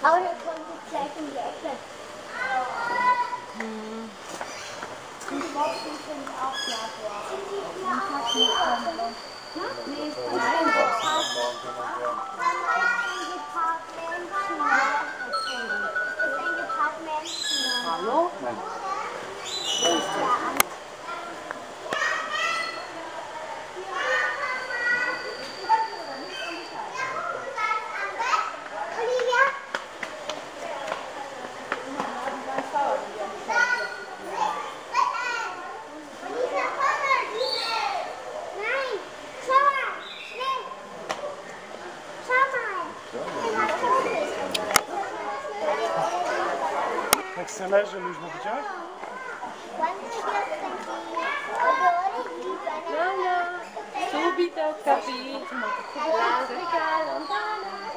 Aber hier kommt jetzt gleich um die Ecke. Und die Boxen sind auch Jaguar. Nee, ist von einem Department. Ist ein Department. Hallo? Nein. Jak se leży, luźno widziałeś? Subito capito, la regalo.